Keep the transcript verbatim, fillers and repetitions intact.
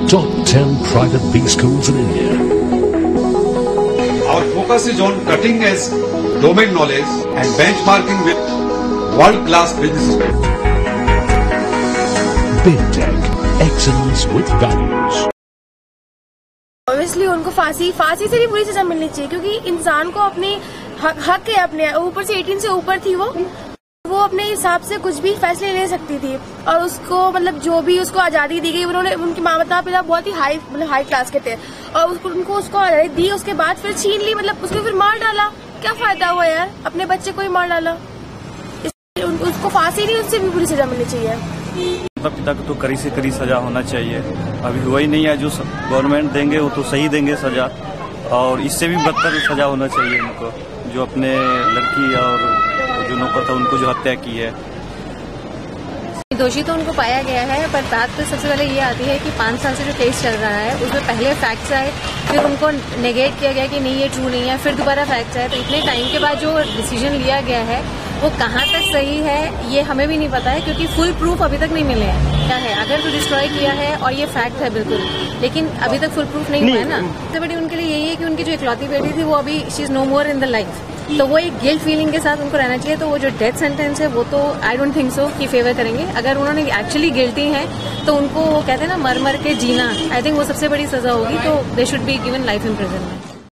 top ten private B schools in India. Our focus is on cutting edge domain knowledge and benchmarking with world-class businesses. BidTech, excellence with values. Obviously उनको फांसी फांसी से भी बुरी सजा मिलनी चाहिए, क्योंकि इंसान को अपनी हक, हक है अपने, ऊपर से अठारह से ऊपर थी वो वो अपने हिसाब से कुछ भी फैसले ले सकती थी, और उसको मतलब जो भी उसको आजादी दी गई, उन्होंने उनके माँ बाप पिता बहुत ही हाई मतलब हाई क्लास के थे, और उसको उनको उसको आजादी दी, उसके बाद फिर छीन ली, मतलब उसको फिर मार डाला। क्या फायदा हुआ यार, अपने बच्चे को ही मार डाला। उसको फांसी नहीं, उससे भी बुरी सजा मिलनी चाहिए। माता पिता को तो कड़ी से कड़ी सजा होना चाहिए। अभी हुआ ही नहीं है, जो गवर्नमेंट देंगे वो तो सही देंगे सजा, और इससे भी बदतर सजा होना चाहिए उनको, जो अपने लड़की और जो नौकर था उनको जो हत्या की है। दोषी तो उनको पाया गया है, पर बात तो सबसे पहले ये आती है कि पाँच साल से जो केस चल रहा है उसमें पहले फैक्ट्स आए, फिर उनको नेगेट किया गया कि नहीं ये ट्रू नहीं है, फिर दोबारा फैक्ट्स आए, तो इतने टाइम के बाद जो डिसीजन लिया गया है वो कहाँ तक सही है ये हमें भी नहीं पता है, क्योंकि फुल प्रूफ अभी तक नहीं मिले हैं। क्या है, अगर तो डिस्ट्रॉय किया है और ये फैक्ट है बिल्कुल, लेकिन अभी तक फुल प्रूफ नहीं हुआ है ना। सबसे बड़ी उनके लिए यही है कि उनकी जो इकलौती बेटी थी वो अभी she is no more in the life, तो वो एक गिल्ट फीलिंग के साथ उनको रहना चाहिए। तो वो जो डेथ सेंटेंस है वो तो आई डोंट थिंक सो कि फेवर करेंगे। अगर उन्होंने एक्चुअली गिल्टी हैं तो उनको वो कहते हैं ना मर मर के जीना, आई थिंक वो सबसे बड़ी सजा होगी, तो they should be given life in prison.